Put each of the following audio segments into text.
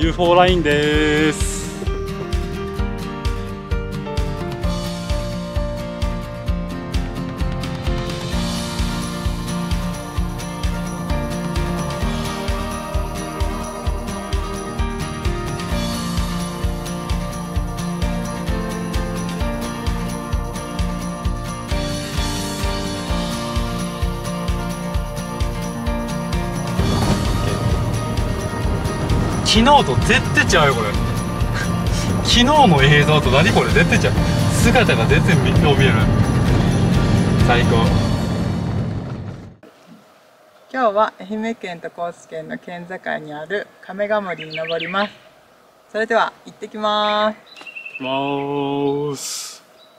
54ラインです。昨日と絶対ちゃうよこれ。昨日の映像と何これ絶対ちゃう。姿が全然見える。最高。 今日は愛媛県と高知県の県境にある亀ヶ森に登ります。それでは行ってきます。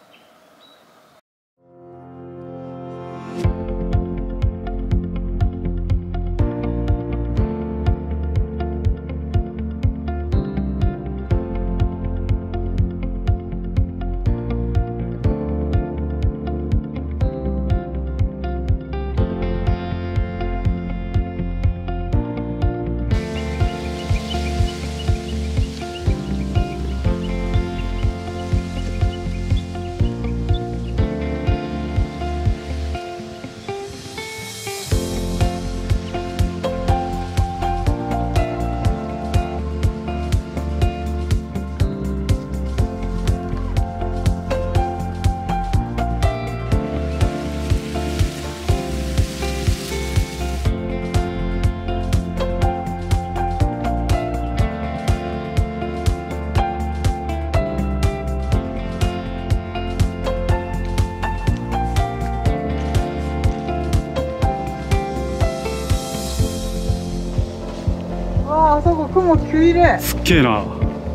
あそこ雲きれい。 すっげえな。 す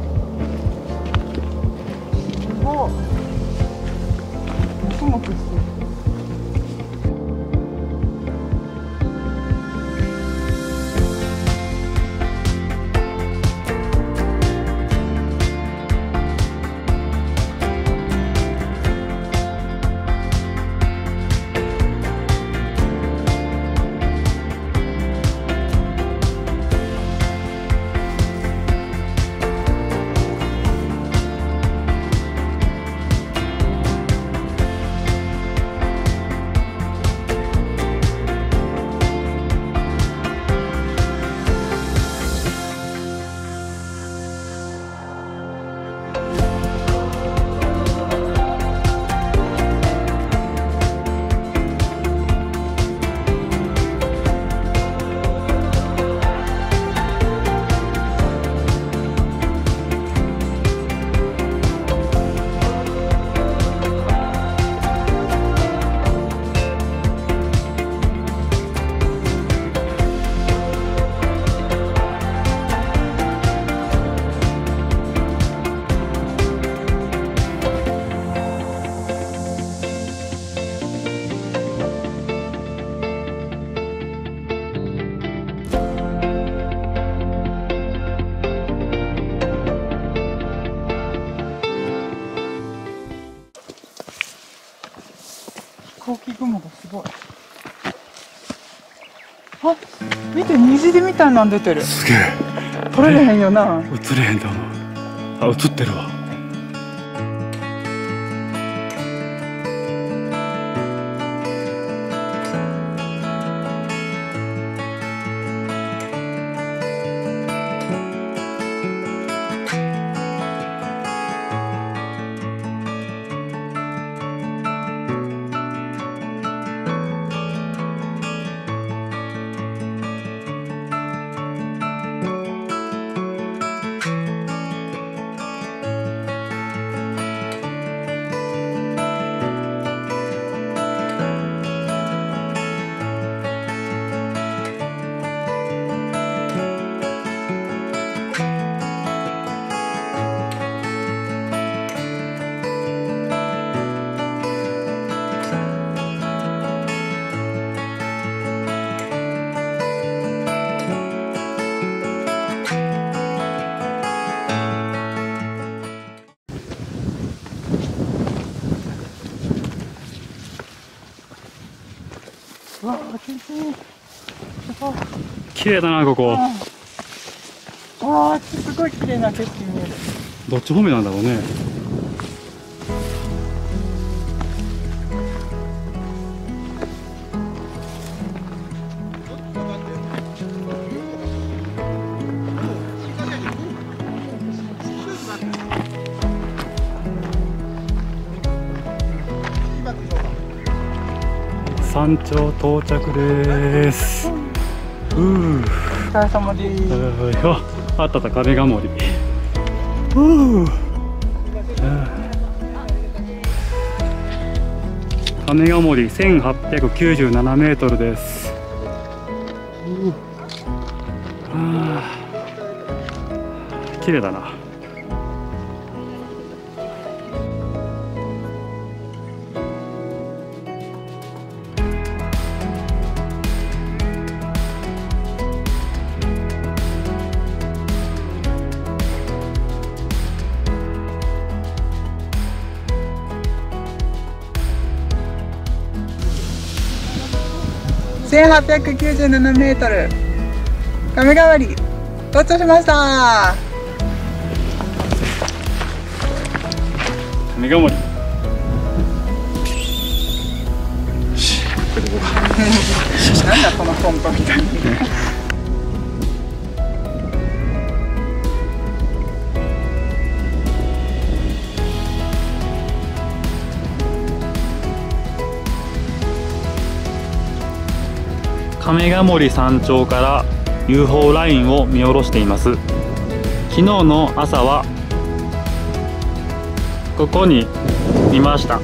ごい。もくもくしてる。飛行機雲がすごい。あ、見て、虹でみたいなん出てる。 すげえ。 撮れれへんよな。 映れへんと思う。あ、映ってるわ。 うわ、気持ちいい。すごい。 綺麗だなここ。 わあ、すごい綺麗な景色見える。 どっち方面なんだろうね。山頂到着です。 お疲れ様です。 あった亀ヶ森。亀ヶ森1897メートルです。綺麗だな。 1897メートル、亀ヶ森到着しました。 亀ヶ森。 なんだこのコントみたいに。 亀ヶ森山頂から UFO ラインを見下ろしています。昨日の朝はここにいました。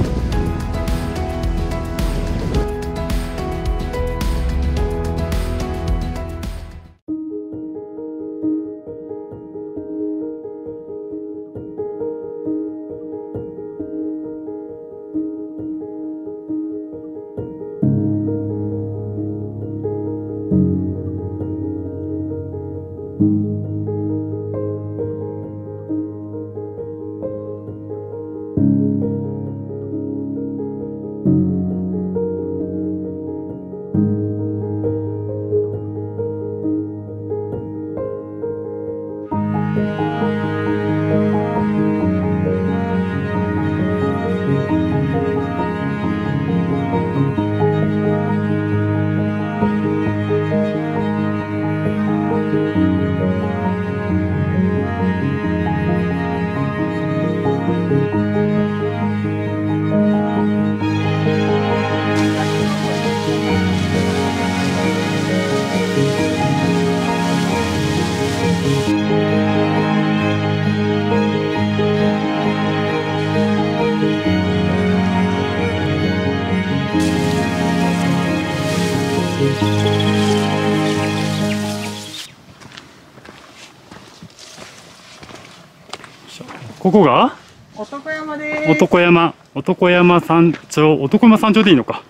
ここが男山です。 男山山頂でいいのか。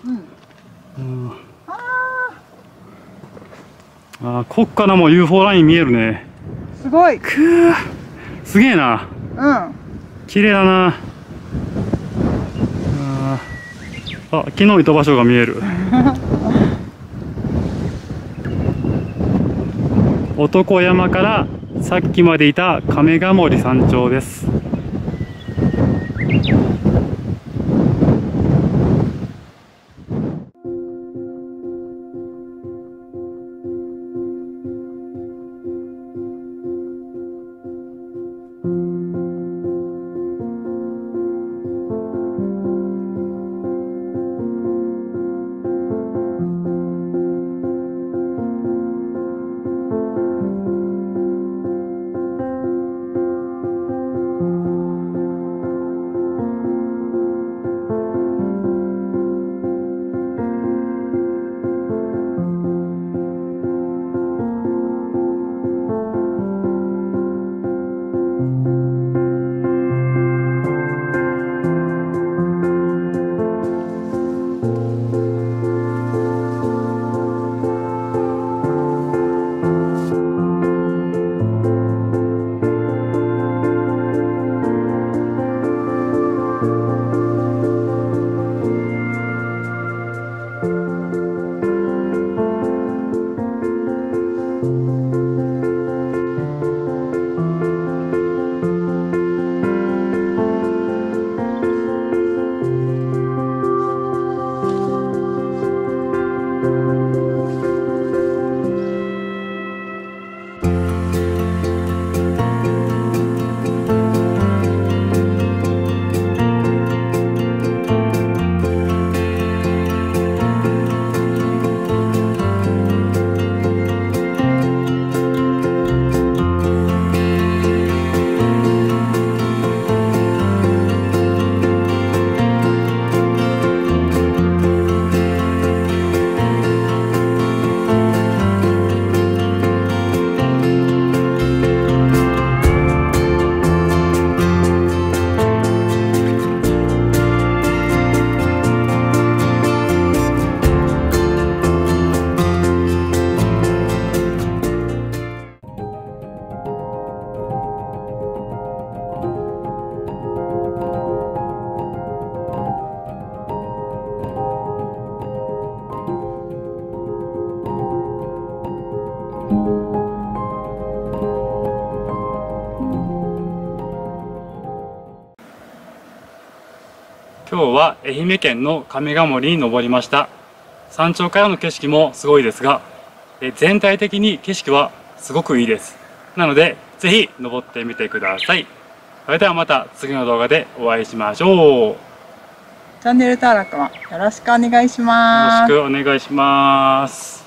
こっからもう UFO ライン見えるね。 すごい。 すげえな。綺麗だな。昨日いた場所が見える。男山からさっきまでいた亀ヶ森山頂です。 今日は愛媛県の亀ヶ森に登りました。山頂からの景色もすごいですが、全体的に景色はすごくいいです。なのでぜひ登ってみてください。それではまた次の動画でお会いしましょう。よチャンネル登録もよろしくお願いします。 ろしくお願いします。